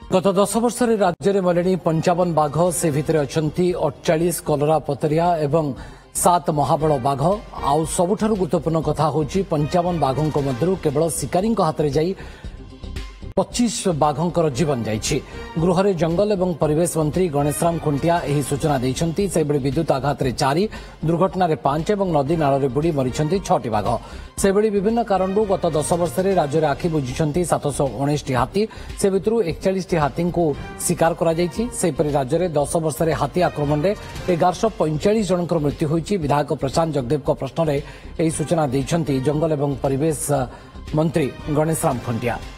गत 10 वर्ष राज्य में मले 55 बाघ से भितर अच्छा 48 कलरा पतरिया और 7 महाबल बाघ आउ सबुठारु गुरुत्वपूर्ण कथा होची 55 बाघों मध्य केवल शिकारी हाथ में जाई 25 बाघंकर जीवन जाइछि। गृह रे जंगल एवं परिवेश मंत्री गणेशराम खुंटिया एही सूचना दैछन्ति। सेबडी विद्युत आघात रे 4 दुर्घटना रे 5 एवं नदी नाल रे बुड़ी मरिछन्ति 6टी बाघ। सेबडी विभिन्न कारणरू गत 10 वर्ष रे राज्य रे आखि बुझिछन्ति 719 हाथी। से भितरु 41 हाथी को शिकार करा जाइछि। सेपरि राज्य रे 10 वर्ष रे हाथी आक्रमण रे 1145 जनकर मृत्यु होइछि। विधायक प्रशांत जगदेव को प्रश्न रे एही सूचना दैछन्ति जंगल एवं परिवेश मंत्री गणेशराम खुंटिया।